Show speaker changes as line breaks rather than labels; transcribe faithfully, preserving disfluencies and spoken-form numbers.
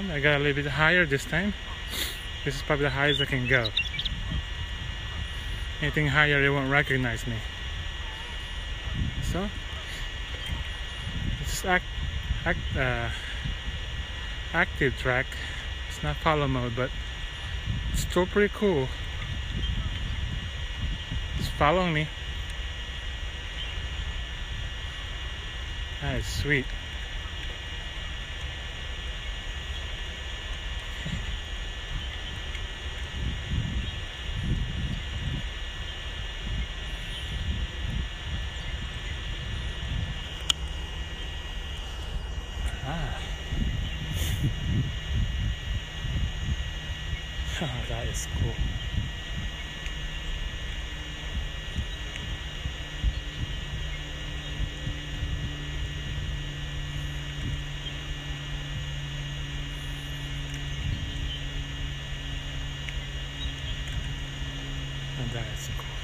time. I got a little bit higher this time. This is probably the highest I can go. Anything higher, it won't recognize me. So it's act, act, uh, active track. It's not follow mode, but it's still pretty cool. It's following me. That is sweet. Ah. Oh, that is cool. And that is cool.